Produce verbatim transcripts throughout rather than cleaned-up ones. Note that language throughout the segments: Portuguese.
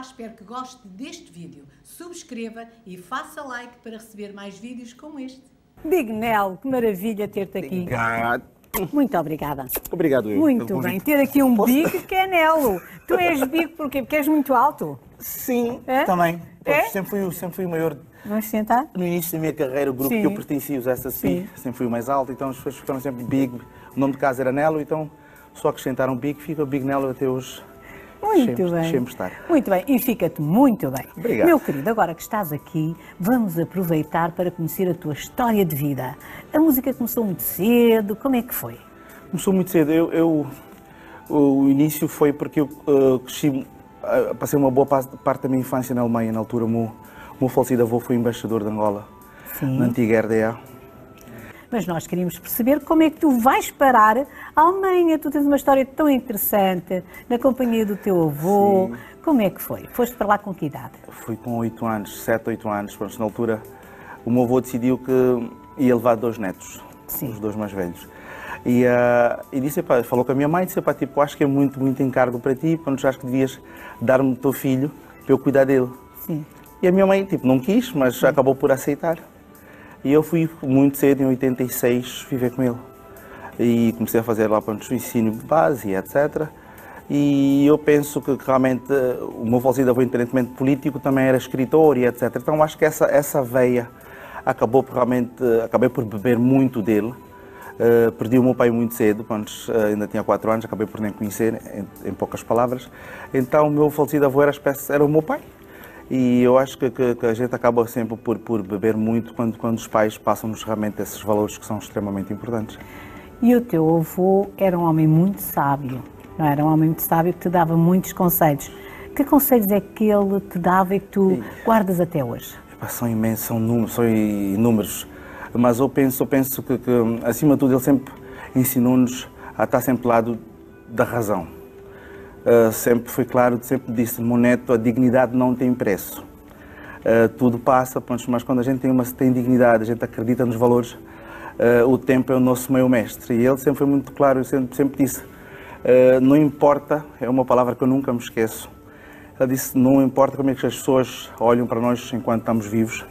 espero que goste deste vídeo. Subscreva e faça like para receber mais vídeos como este. Big Nel, que maravilha ter-te aqui. Obrigado. Muito obrigada. Obrigado, eu. Muito bem, ter aqui um Big que é Nelo. Tu és Big porquê? Porque és muito alto. Sim, é? também. É? Sempre, fui, sempre fui o maior. Vamos sentar? No início da minha carreira, o grupo Sim. que eu pertencia, os S S P, sempre fui o mais alto, então as pessoas ficaram sempre Big. O nome de casa era Nelo, então só acrescentaram Big, fica Big Nelo até hoje. Muito sempre, bem. Sempre estar. Muito bem, e fica-te muito bem. Obrigado. Meu querido, agora que estás aqui, vamos aproveitar para conhecer a tua história de vida. A música começou muito cedo, como é que foi? Começou muito cedo. Eu, eu, o início foi porque eu uh, cresci, uh, passei uma boa parte da minha infância na Alemanha. Na altura, o meu, o meu falecido avô foi embaixador de Angola, Sim. na antiga R D A. Mas nós queríamos perceber como é que tu vais parar à Alemanha. Tu tens uma história tão interessante, na companhia do teu avô. Sim. Como é que foi? Foste para lá com que idade? Fui com oito anos, sete, oito anos. Pronto, na altura, o meu avô decidiu que ia levar dois netos, Sim. os dois mais velhos. E, uh, e disse, pá, falou com a minha mãe, disse, pá, tipo, acho que é muito, muito encargo para ti, pronto, acho que devias dar-me o teu filho para eu cuidar dele. Sim. E a minha mãe, tipo, não quis, mas Sim. acabou por aceitar. E eu fui muito cedo, em oitenta e seis, viver com ele. E comecei a fazer lá, pronto, o ensino de base e etcétera. E eu penso que, que realmente o meu falecido avô, independentemente político, também era escritor e etcétera. Então acho que essa, essa veia acabou por realmente, acabei por beber muito dele. Uh, perdi o meu pai muito cedo, pronto, uh, ainda tinha quatro anos, acabei por nem conhecer, em, em poucas palavras. Então o meu falecido avô era, espécie, era o meu pai. E eu acho que, que, que a gente acaba sempre por, por beber muito quando, quando os pais passam-nos realmente esses valores que são extremamente importantes. E o teu avô era um homem muito sábio, não era? Um homem muito sábio que te dava muitos conselhos. Que conselhos é que ele te dava e que tu e... guardas até hoje? São imensos, são números, são inúmeros. Mas eu penso, eu penso que, que, acima de tudo, ele sempre ensinou-nos a estar sempre do lado da razão. Uh, sempre foi claro, sempre disse, meu neto, a dignidade não tem preço. Uh, tudo passa, mas quando a gente tem, uma, tem dignidade, a gente acredita nos valores, uh, o tempo é o nosso meio mestre. E ele sempre foi muito claro, eu sempre, sempre disse, uh, não importa, é uma palavra que eu nunca me esqueço. Ele disse, não importa como é que as pessoas olham para nós enquanto estamos vivos,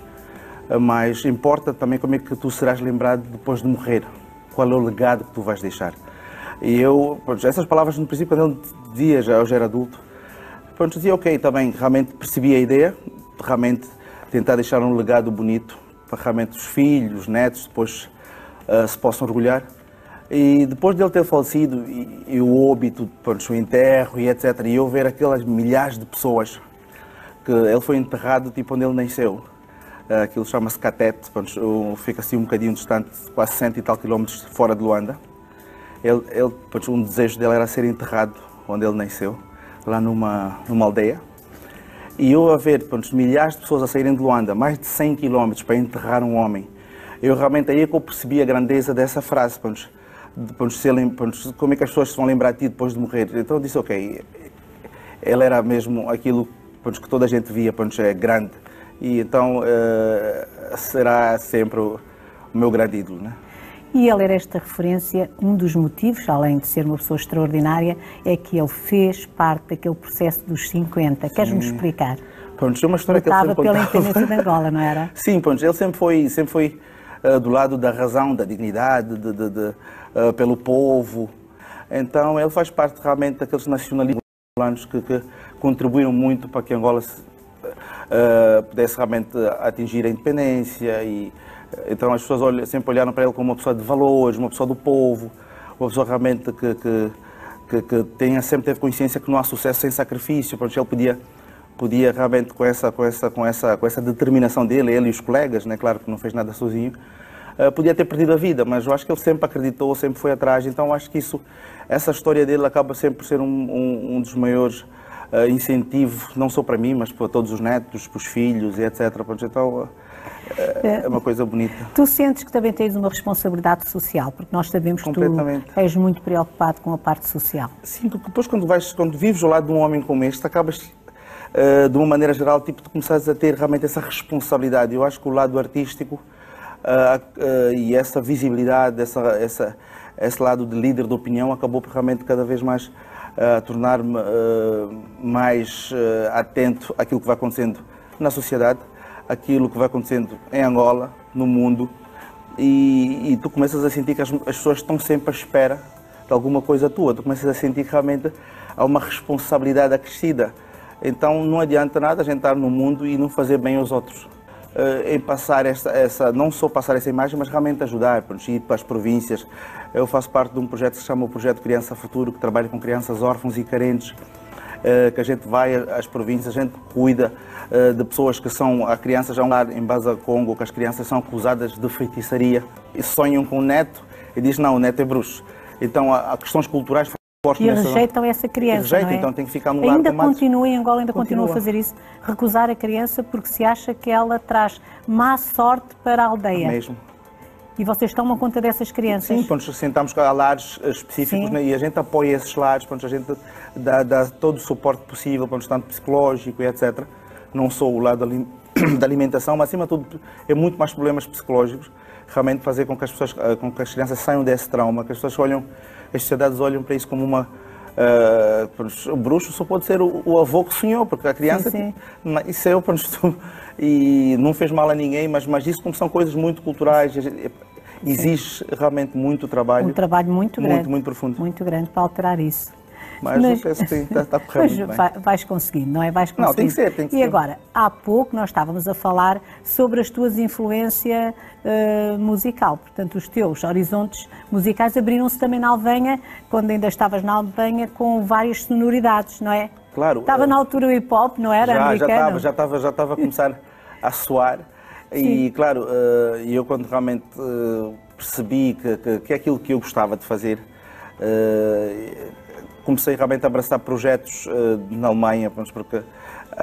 mas importa também como é que tu serás lembrado depois de morrer, qual é o legado que tu vais deixar. E eu, pronto, essas palavras no princípio, quando ele dizia, já eu já era adulto, pronto, dizia ok, também realmente percebi a ideia, de realmente tentar deixar um legado bonito, para realmente os filhos, os netos, depois uh, se possam orgulhar. E depois dele ter falecido, e, e o óbito, pronto, o enterro e etcétera, e eu ver aquelas milhares de pessoas, que ele foi enterrado tipo onde ele nasceu. Aquilo chama-se Catete, fica assim um bocadinho distante, quase cento e tal quilómetros fora de Luanda. Ele, ele, um desejo dele era ser enterrado onde ele nasceu, lá numa, numa aldeia. E eu a ver milhares de pessoas a saírem de Luanda, mais de cem quilómetros para enterrar um homem, eu realmente aí é que eu percebi a grandeza dessa frase. Pronto, pronto, se ele, pronto, como é que as pessoas se vão lembrar de ti depois de morrer? Então eu disse, ok, ele era mesmo aquilo pronto, que toda a gente via, pronto, é grande. E então uh, será sempre o, o meu grande ídolo, né? E ele era esta referência, um dos motivos, além de ser uma pessoa extraordinária, é que ele fez parte daquele processo dos cinquenta. Queres-nos explicar? Pronto, é uma história que ele sempre pela contava. independência de Angola, não era? Sim, pronto, ele sempre foi, sempre foi uh, do lado da razão, da dignidade, de, de, de, uh, pelo povo. Então ele faz parte realmente daqueles nacionalistas angolanos que, que contribuíram muito para que Angola se, uh, pudesse realmente atingir a independência. E então as pessoas olham, sempre olharam para ele como uma pessoa de valores, uma pessoa do povo, uma pessoa realmente que, que, que, que tenha, sempre teve consciência que não há sucesso sem sacrifício. Pronto, ele podia, podia realmente, com essa, com, essa, com, essa, com essa determinação dele, ele e os colegas, né, claro que não fez nada sozinho, uh, podia ter perdido a vida, mas eu acho que ele sempre acreditou, sempre foi atrás. Então acho que isso, essa história dele acaba sempre por ser um, um, um dos maiores uh, incentivos, não só para mim, mas para todos os netos, para os filhos e etcétera. Pronto, então, uh, é uma coisa bonita. Tu sentes que também tens uma responsabilidade social, porque nós sabemos que tu és muito preocupado com a parte social. Sim, porque depois quando, vais, quando vives ao lado de um homem como este, acabas, uh, de uma maneira geral, tipo, de começares a ter realmente essa responsabilidade. Eu acho que o lado artístico uh, uh, e essa visibilidade, essa, essa, esse lado de líder de opinião, acabou por realmente cada vez mais a tornar-me uh, mais uh, atento àquilo que vai acontecendo na sociedade, aquilo que vai acontecendo em Angola, no mundo, e, e tu começas a sentir que as, as pessoas estão sempre à espera de alguma coisa tua, tu começas a sentir que realmente há uma responsabilidade acrescida. Então não adianta nada a gente estar no mundo e não fazer bem aos outros. Uh, em passar essa, essa, não só passar essa imagem, mas realmente ajudar, pronto, ir para as províncias. Eu faço parte de um projeto que se chama o Projeto Criança Futuro, que trabalha com crianças órfãos e carentes, uh, que a gente vai às províncias, a gente cuida uh, de pessoas que são, há crianças já lá em Baza Congo, que as crianças são acusadas de feitiçaria e sonham com o neto e dizem não, o neto é bruxo. Então há, há questões culturais. E rejeitam essa criança, rejeitam, não é? Então tem que ficar no lar. Ainda continua, em Angola ainda continua. continua a fazer isso, recusar a criança porque se acha que ela traz má sorte para a aldeia. Mesmo. E vocês tomam conta dessas crianças? Sim, pronto, sentamos com lares específicos, né, e a gente apoia esses lares, pronto, a gente dá, dá todo o suporte possível, pronto, tanto psicológico e etcétera. Não só o lado da alimentação, mas acima de tudo é muito mais problemas psicológicos, realmente fazer com que as pessoas, com que as crianças saiam desse trauma, que as pessoas olham, as sociedades olham para isso como uma... Uh, o bruxo só pode ser o, o avô que sonhou, porque a criança... Sim, sim. Isso é eu, pronto, e não fez mal a ninguém, mas, mas isso como são coisas muito culturais, exige sim. realmente muito trabalho. Um trabalho muito grande. Muito, muito profundo. Muito grande para alterar isso. Mas, mas eu penso que está, está correndo muito mas bem. Vais conseguindo, não é? Vais conseguindo. Não, tem que ser, tem que e ser. E agora, há pouco nós estávamos a falar sobre as tuas influências uh, musical, portanto os teus horizontes musicais abriram-se também na Alvenha, quando ainda estavas na Alvenha, com várias sonoridades, não é? Claro. Estava uh, na altura o hip-hop, não era? Já, americano? já estava, já estava, já estava a começar a soar. E sim. claro, uh, eu quando realmente uh, percebi que, que, que é aquilo que eu gostava de fazer, uh, comecei realmente a abraçar projetos uh, na Alemanha, porque uh,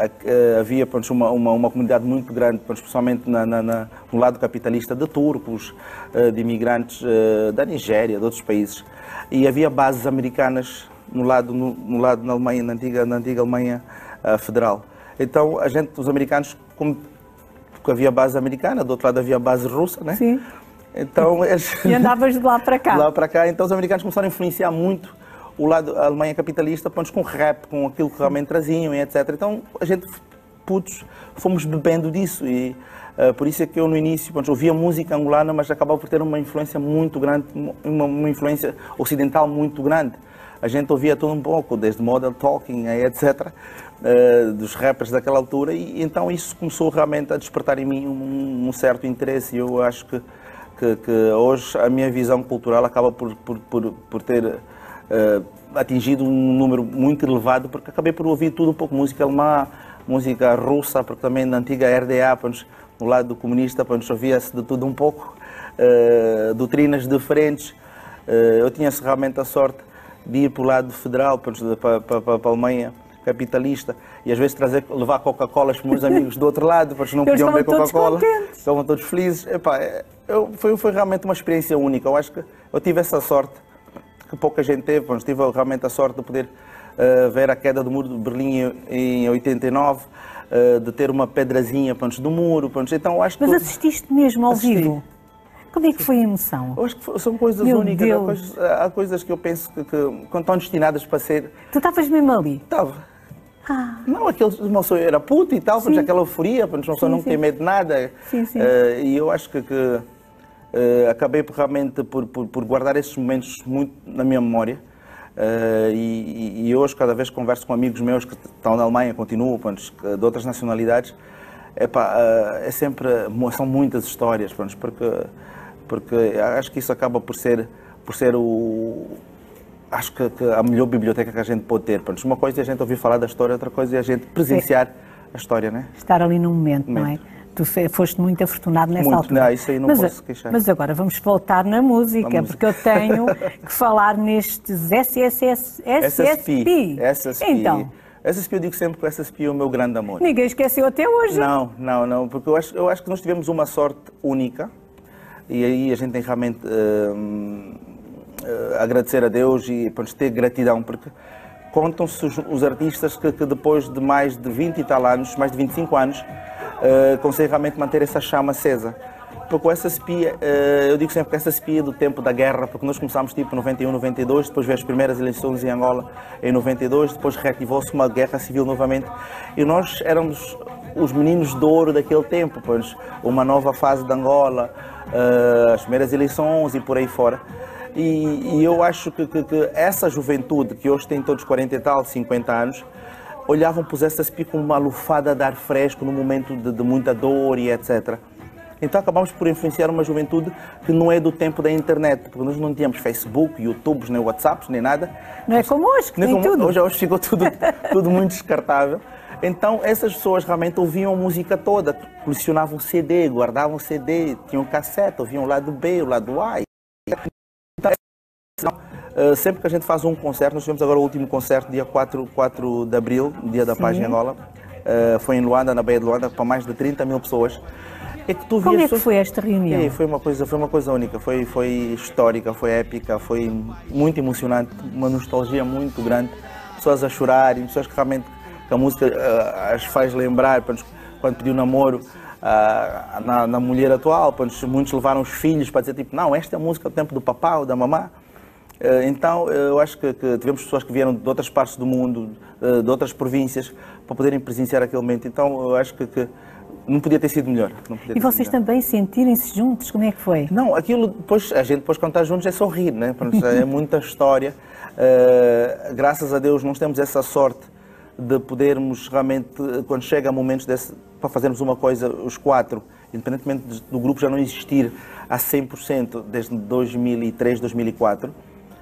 havia uma, uma, uma comunidade muito grande, especialmente na, na, na, no lado capitalista, de turcos, uh, de imigrantes uh, da Nigéria, de outros países. E havia bases americanas no lado, no, no lado na Alemanha, na antiga, na antiga Alemanha uh, Federal. Então, a gente, os americanos, como, porque havia base americana, do outro lado havia base russa, né? Sim. Então, eles, e andavas de lá para cá. De lá para cá. Então, os americanos começaram a influenciar muito o lado da Alemanha capitalista, pôs com rap, com aquilo que realmente traziam e etcétera. Então, a gente, putos, fomos bebendo disso e uh, por isso é que eu no início, pronto, ouvia música angolana, mas acabava por ter uma influência muito grande, uma, uma influência ocidental muito grande. A gente ouvia tudo um pouco, desde Model Talking, etcétera, uh, dos rappers daquela altura, e então isso começou realmente a despertar em mim um, um certo interesse, e eu acho que, que, que hoje a minha visão cultural acaba por, por, por, por ter Uh, atingido um número muito elevado, porque acabei por ouvir tudo um pouco, música alemã, música russa, porque também na antiga R D A, pronto, no lado comunista, ouvia-se de tudo um pouco, uh, doutrinas diferentes. Uh, eu tinha realmente a sorte de ir para o lado federal, pronto, para, para, para a Alemanha capitalista, e às vezes trazer, levar Coca-Cola para os meus amigos do outro lado, porque não podiam beber Coca-Cola, estavam todos felizes. Epá, eu, foi, foi realmente uma experiência única. Eu acho que eu tive essa sorte que pouca gente teve. Bom, tive realmente a sorte de poder uh, ver a queda do muro de Berlim em, em oitenta e nove, uh, de ter uma pedrazinha antes do muro. Antes, então, acho Mas que assististe mesmo ao assisti. vivo? Como é que foi a emoção? Eu acho que são coisas Meu únicas. Há coisas, há coisas que eu penso que, que quando estão destinadas para ser... Tu estavas mesmo ali? Estava. Ah. Não, aquele moço era puto e tal, aquela euforia, uma pessoa não tem medo de nada. Sim, sim. Uh, e eu acho que... que Uh, acabei por, realmente por, por, por guardar esses momentos muito na minha memória, uh, e, e hoje cada vez que converso com amigos meus que estão na Alemanha, continuam, pronto, de outras nacionalidades, epá, uh, é sempre, são muitas histórias, pronto, porque, porque acho que isso acaba por ser, por ser o, acho que, que a melhor biblioteca que a gente pode ter. Pronto. Uma coisa é a gente ouvir falar da história, outra coisa é a gente presenciar é. a história, né? Estar ali no momento, momento. não é? Tu foste muito afortunado nessa muito, altura. Não, isso aí não mas, posso queixar. Mas agora vamos voltar na música, na porque música. eu tenho que falar nestes S S S, S S P. S S P. Então. S S P, eu digo sempre que o S S P é o meu grande amor. Ninguém esqueceu até hoje. Não, não, não, porque eu acho, eu acho que nós tivemos uma sorte única, e aí a gente tem realmente uh, uh, agradecer a Deus e pronto, ter gratidão, porque contam-se os, os artistas que, que depois de mais de vinte e tal anos, mais de vinte e cinco anos, Uh, consegue realmente manter essa chama acesa. porque o S S P, eu digo sempre que o S S P é do tempo da guerra, porque nós começámos tipo em noventa e um, noventa e dois, depois veio as primeiras eleições em Angola em noventa e dois, depois reativou-se uma guerra civil novamente e nós éramos os meninos de ouro daquele tempo, pois uma nova fase de Angola, as primeiras eleições e por aí fora. E, e eu acho que, que, que essa juventude, que hoje tem todos quarenta e tal, cinquenta anos, olhavam para os S S P como uma lufada de ar fresco no momento de, de muita dor e etcétera. Então acabamos por influenciar uma juventude que não é do tempo da internet, porque nós não tínhamos Facebook, YouTube, nem WhatsApp, nem nada. Não é como hoje, que nem tem como, tudo. Hoje, hoje ficou tudo, tudo muito descartável. Então essas pessoas realmente ouviam a música toda, colecionavam C D, guardavam C D, tinham cassete, ouviam o lado B, o lado A. Então, sempre que a gente faz um concerto, nós tivemos agora o último concerto, dia quatro de abril, dia da Paz em Angola, foi em Luanda, na Baía de Luanda, para mais de trinta mil pessoas. É que tu Como é que pessoas... foi esta reunião? É, foi uma coisa, foi uma coisa única, foi, foi histórica, foi épica, foi muito emocionante, uma nostalgia muito grande, pessoas a chorarem, pessoas que realmente que a música uh, as faz lembrar, quando pediu namoro uh, na, na mulher atual, muitos levaram os filhos para dizer tipo, não, esta é a música do tempo do papá ou da mamá. Uh, então eu acho que, que tivemos pessoas que vieram de outras partes do mundo, uh, de outras províncias, para poderem presenciar aquele momento, então eu acho que, que não podia ter sido melhor. E vocês também sentirem-se juntos? Como é que foi? Não, aquilo depois, a gente depois quando está juntos é sorrir, né? É muita história. Uh, graças a Deus nós temos essa sorte de podermos realmente, quando chega momentos desse, para fazermos uma coisa, os quatro, independentemente do grupo já não existir a cem por cento desde dois mil e três, dois mil e quatro,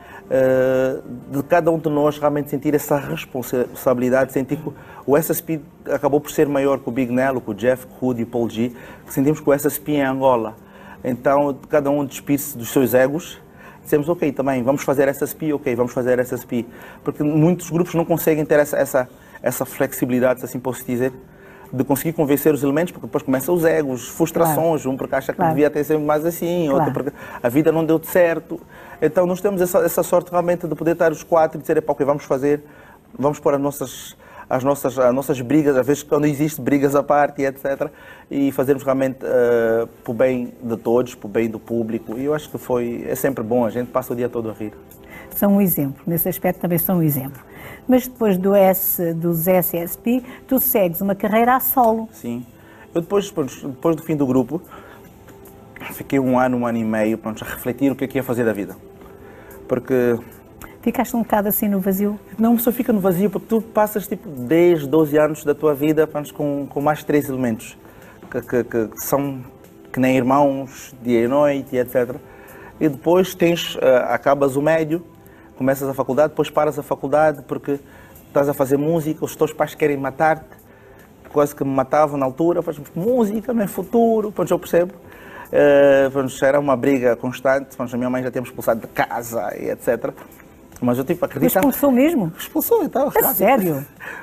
de cada um de nós realmente sentir essa responsabilidade, sentir que o S S P acabou por ser maior que o Big Nelo, que o Jeff, que o Hood e o Paul G, que sentimos que o S S P é Angola. Então, cada um despir-se dos seus egos, dissemos, ok, também, vamos fazer S S P, ok, vamos fazer S S P. Porque muitos grupos não conseguem ter essa, essa, essa flexibilidade, se assim posso dizer, de conseguir convencer os elementos, porque depois começam os egos, frustrações, claro. Um porque acha que claro. Devia ter sempre mais assim, claro. Outro porque a vida não deu certo. Então nós temos essa, essa sorte realmente de poder estar os quatro e dizer, ok, vamos fazer, vamos pôr as nossas, as nossas, as nossas brigas, às vezes quando existe brigas à parte, etcétera, e fazermos realmente uh, para o bem de todos, para o bem do público. E eu acho que foi, é sempre bom, a gente passa o dia todo a rir. São um exemplo, nesse aspecto também são um exemplo. Mas depois do S, dos S S P, tu segues uma carreira a solo. Sim. Eu depois, depois do fim do grupo, fiquei um ano, um ano e meio pronto, a refletir o que é que ia fazer da vida. Porque... Ficaste um bocado assim no vazio? Não, só fica no vazio porque tu passas tipo dez, doze anos da tua vida pronto, com, com mais três elementos, que, que, que são que nem irmãos, dia e noite, etcétera. E depois tens, uh, acabas o médio, começas a faculdade, depois paras a faculdade porque estás a fazer música, os teus pais querem matar-te, quase que me matavam na altura, faz música, não é futuro, pronto, eu percebo. Uh, pronto, era uma briga constante, pronto, a minha mãe já tinha expulsado de casa e etcétera. Mas eu tipo, acreditava... Expulsou mesmo? Expulsou e tal. É sério?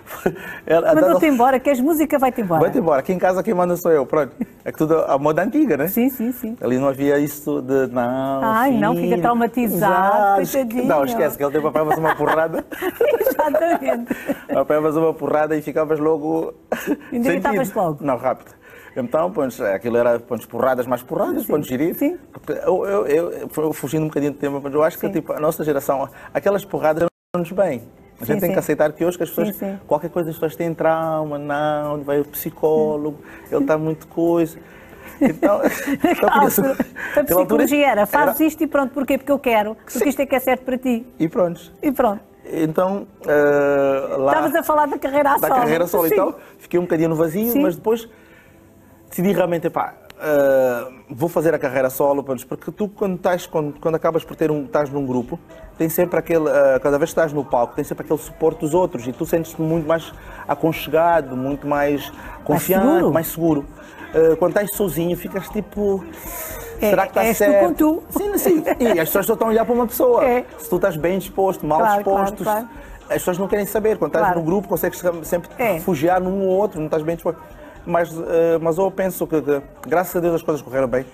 Mandou-te embora, queres música, vai-te embora. Vai-te embora, aqui em casa quem manda sou eu, pronto. É que tudo a moda antiga, né? Sim, sim, sim. Ali não havia isso de, não, Ai, filho, não, fica traumatizado, coitadinho. Não, esquece, que ele tempo apanhavas uma porrada. Exatamente. Apanhavas uma porrada e ficavas logo... Endireitavas logo? Não, rápido. Então, pronto, aquilo era pronto, porradas mais porradas, pronto, gerir. Sim. Eu, eu, eu, eu, fugindo um bocadinho do tema, mas eu acho que tipo, a nossa geração, aquelas porradas não-nos bem. A gente sim, tem sim. que aceitar que hoje que as pessoas, sim, sim. qualquer coisa as pessoas têm trauma, não, vai o psicólogo, ele está muito coisa. Então, então a, altura, a psicologia era, fazes era... isto e pronto, porquê? Porque eu quero, porque sim. isto é que é certo para ti. E pronto. E pronto. Então, uh, lá... Estavas a falar da carreira à da solo. Da carreira solo, então, fiquei um bocadinho no vazio, sim. mas depois decidi realmente, pá, uh, vou fazer a carreira solo, porque tu quando, estás, quando, quando acabas por ter um, estás num grupo, tem sempre aquele, uh, cada vez que estás no palco, tem sempre aquele suporte dos outros e tu sentes-te muito mais aconchegado, muito mais confiante, mais seguro. Mais seguro. Uh, quando estás sozinho, ficas tipo... É, será que está és certo? Tu com tu. Sim, sim. E as pessoas só estão a olhar para uma pessoa. É. Se tu estás bem disposto, mal claro, disposto, claro, claro. as pessoas não querem saber. Quando estás claro. no grupo, consegues sempre é. refugiar num ou outro, não estás bem disposto. Mas, uh, mas eu penso que, que, graças a Deus, as coisas correram bem.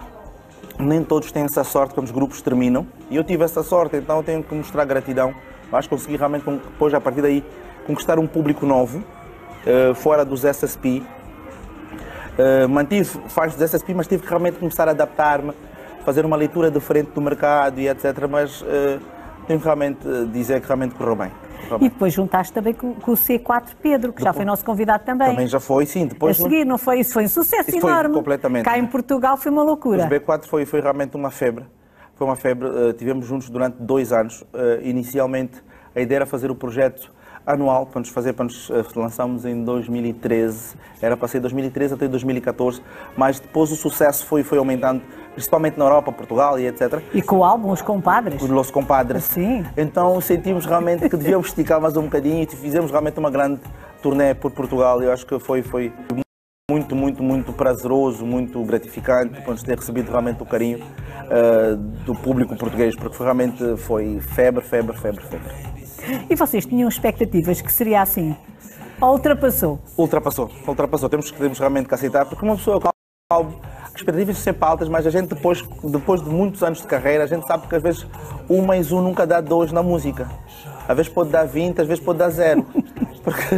Nem todos têm essa sorte quando os grupos terminam. E eu tive essa sorte, então eu tenho que mostrar gratidão. Eu acho que consegui realmente, depois, a partir daí, conquistar um público novo, uh, fora dos S S P. Uh, mantive, faz S S P, mas tive que realmente começar a adaptar-me, fazer uma leitura diferente do mercado e etcétera. Mas uh, tenho que realmente dizer que realmente correu bem. Correu bem. E depois juntaste também com, com o C quatro Pedro, que depois, já foi nosso convidado também. Também já foi, sim. Depois, a seguir, não foi? Isso foi um sucesso isso enorme. Foi completamente. Cá em Portugal foi uma loucura. Os B quatro foi, foi realmente uma febre. Foi uma febre. Uh, tivemos juntos durante dois anos. Uh, inicialmente, a ideia era fazer o projeto anual, para nos fazer, para nos lançamos em dois mil e treze, era para ser dois mil e treze até dois mil e catorze, mas depois o sucesso foi, foi aumentando, principalmente na Europa, Portugal e etcétera. E com o álbum Os Compadres. Os Los Compadres. Sim. Então sentimos realmente que devíamos esticar mais um bocadinho e fizemos realmente uma grande turnê por Portugal. Eu acho que foi, foi muito, muito, muito prazeroso, muito gratificante, por nos ter recebido realmente o carinho uh, do público português, porque realmente foi febre, febre, febre, febre. E vocês tinham expectativas que seria assim? Ou ultrapassou? Ultrapassou, ultrapassou. Temos, temos realmente que aceitar, porque uma pessoa com algo, as expectativas são sempre altas, mas a gente depois, depois de muitos anos de carreira, a gente sabe que às vezes um mais um nunca dá dois na música. Às vezes pode dar vinte, às vezes pode dar zero. Porque,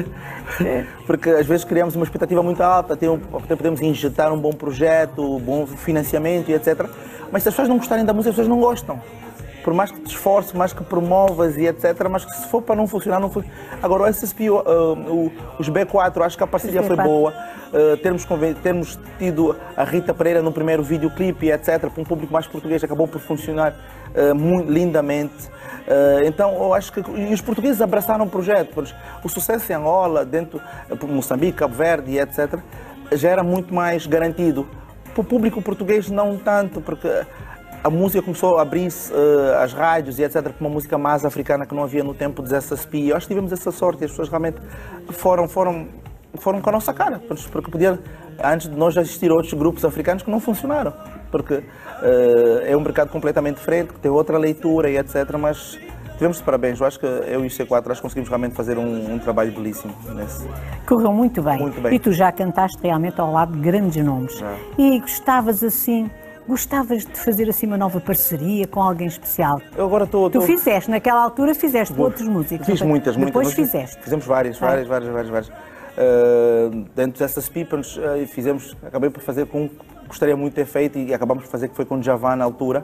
porque às vezes criamos uma expectativa muito alta, até podemos injetar um bom projeto, bom financiamento e etcétera. Mas se as pessoas não gostarem da música, as pessoas não gostam. Por mais que te esforces, mais que promovas e etcétera, mas que se for para não funcionar, não funciona. Agora, o S S P, uh, uh, os B quatro, acho que a parceria foi boa. Uh, termos, termos tido a Rita Pereira no primeiro videoclipe e etcétera, para um público mais português, acabou por funcionar uh, muito lindamente. Uh, então, eu acho que e os portugueses abraçaram o projeto. Pois, o sucesso em Angola, dentro de Moçambique, Cabo Verde e etcétera, já era muito mais garantido. Para o público português, não tanto, porque a música começou a abrir-se, uh, as rádios e etcétera, com uma música mais africana que não havia no tempo dos S S P. Eu acho que tivemos essa sorte e as pessoas realmente foram, foram, foram com a nossa cara. Porque podia, antes de nós já existir outros grupos africanos que não funcionaram. Porque uh, é um mercado completamente diferente, que tem outra leitura e etcétera. Mas tivemos de parabéns. Eu acho que eu e o C quatro acho que conseguimos realmente fazer um, um trabalho belíssimo nesse. Correu muito bem. muito bem. E tu já cantaste realmente ao lado de grandes nomes. Já. E gostavas assim... Gostavas de fazer assim uma nova parceria com alguém especial? Eu agora estou... Tu fizeste, naquela altura fizeste com outros músicos. Fiz muitas, muitas. Depois fizeste. Fizemos várias, várias, várias, várias, várias. Uh, dentro dessas pipas, uh, fizemos, acabei por fazer com um que gostaria muito de ter feito e acabamos por fazer que foi com o Djavan na altura.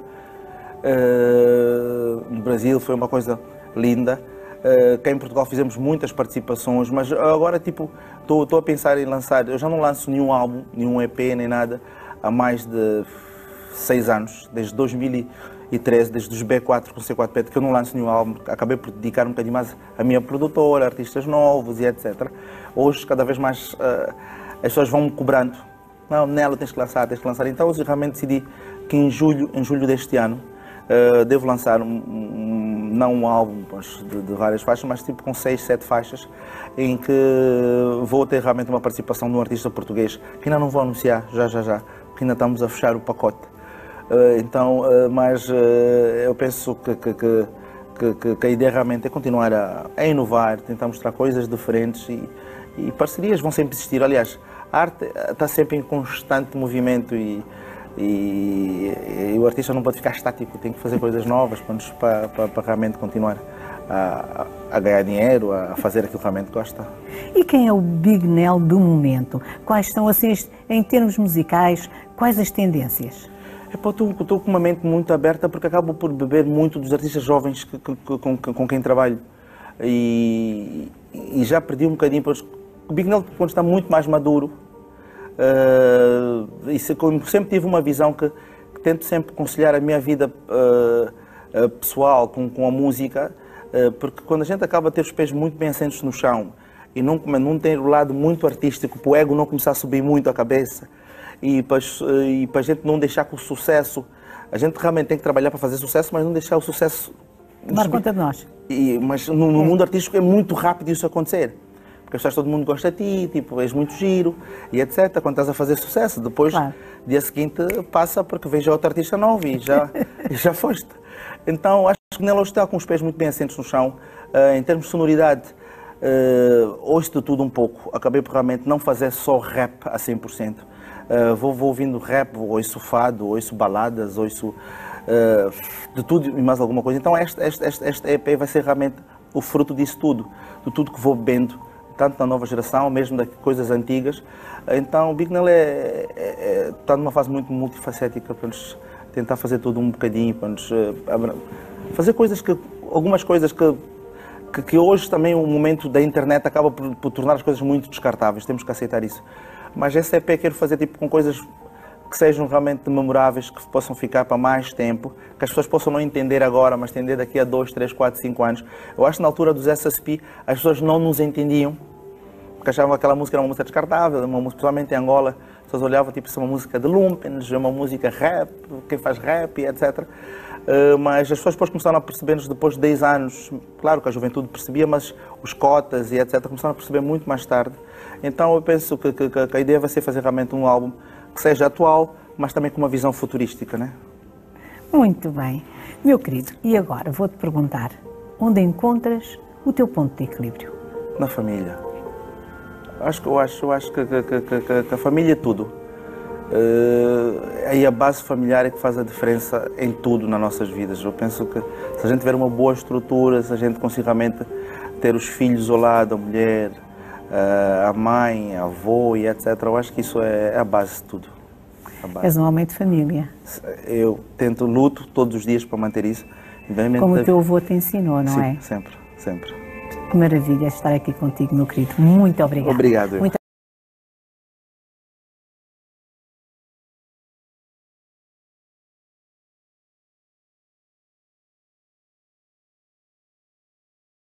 Uh, no Brasil foi uma coisa linda. Uh, cá em Portugal fizemos muitas participações, mas agora tipo estou a pensar em lançar, eu já não lanço nenhum álbum, nenhum E P, nem nada, há mais de seis anos, desde dois mil e treze, desde os B quatro com o C quatro Pedro, que eu não lanço nenhum álbum, acabei por dedicar um bocadinho mais à minha produtora, artistas novos e etcétera. Hoje, cada vez mais, uh, as pessoas vão me cobrando. Não, Nela, tens que lançar, tens que lançar. Então, eu realmente decidi que em julho, em julho deste ano, uh, devo lançar, um, um, não um álbum mas de, de várias faixas, mas tipo com seis, sete faixas, em que vou ter realmente uma participação de um artista português, que ainda não vou anunciar, já, já, já, porque ainda estamos a fechar o pacote. Uh, então, uh, mas uh, eu penso que, que, que, que, que a ideia realmente é continuar a, a inovar, tentar mostrar coisas diferentes e, e parcerias vão sempre existir. Aliás, a arte está sempre em constante movimento e, e, e o artista não pode ficar estático, tem que fazer coisas novas para, para, para realmente continuar a, a ganhar dinheiro, a fazer aquilo que realmente gosta. E quem é o Big Nel do momento? Quais são, assim, em termos musicais, quais as tendências? Estou com uma mente muito aberta porque acabo por beber muito dos artistas jovens que, que, com, com quem trabalho. E, e já perdi um bocadinho, porque o Big Nel quando está muito mais maduro, uh, e se, sempre tive uma visão que, que tento sempre conciliar a minha vida uh, uh, pessoal com, com a música, uh, porque quando a gente acaba de ter os pés muito bem assentos no chão e não, não tem o lado muito artístico, para o ego não começar a subir muito a cabeça, e para, e para a gente não deixar que o sucesso, a gente realmente tem que trabalhar para fazer sucesso, mas não deixar o sucesso tomar conta de nós. E, mas no, no mundo artístico é muito rápido isso acontecer, porque as pessoas, todo mundo gosta de ti, tipo, és muito giro e etcétera. Quando estás a fazer sucesso, depois, claro, dia seguinte passa porque vejo outro artista novo e já, e já foste. Então acho que Nela está com os pés muito bem assentos no chão, uh, em termos de sonoridade. Uh, ouço de tudo um pouco, acabei por realmente não fazer só rap a cem por cento. Uh, vou, vou ouvindo rap, ouço fado, ouço baladas, ouço uh, de tudo e mais alguma coisa. Então este, este, este, este E P vai ser realmente o fruto disso tudo, de tudo que vou bebendo tanto da nova geração, mesmo de coisas antigas. Então o Bignell é, é, é, está numa fase muito multifacética para nos tentar fazer tudo um bocadinho, para nos fazer coisas que, algumas coisas que, que, que hoje também o momento da internet acaba por, por tornar as coisas muito descartáveis, temos que aceitar isso. Mas esse E P quero fazer tipo com coisas que sejam realmente memoráveis, que possam ficar para mais tempo, que as pessoas possam não entender agora, mas entender daqui a dois, três, quatro, cinco anos. Eu acho que na altura dos S S P as pessoas não nos entendiam, porque achavam que aquela música era uma música descartável, uma música, principalmente em Angola, as pessoas olhavam tipo, isso é uma música de lumpens, é uma música rap, quem faz rap, etcétera. Uh, mas as pessoas depois começaram a perceber-nos depois de dez anos, claro que a juventude percebia, mas os cotas e etcétera começaram a perceber muito mais tarde. Então eu penso que, que, que a ideia vai ser fazer realmente um álbum que seja atual, mas também com uma visão futurística, né? Muito bem. Meu querido, e agora vou-te perguntar, onde encontras o teu ponto de equilíbrio? Na família. Acho, eu acho, eu acho que, que, que, que a família é tudo. Uh, aí a base familiar é que faz a diferença em tudo nas nossas vidas. Eu penso que se a gente tiver uma boa estrutura, se a gente conseguir realmente ter os filhos ao lado, a mulher, uh, a mãe, a avó e etcétera, eu acho que isso é a base de tudo. Base. És um homem de família. Eu tento, luto todos os dias para manter isso. Como o teu avô te ensinou, não Sim, é? sempre, sempre. Que maravilha estar aqui contigo, meu querido. Muito obrigada. Obrigado. Muito